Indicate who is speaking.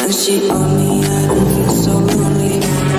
Speaker 1: When she on me, I don't feel so lonely.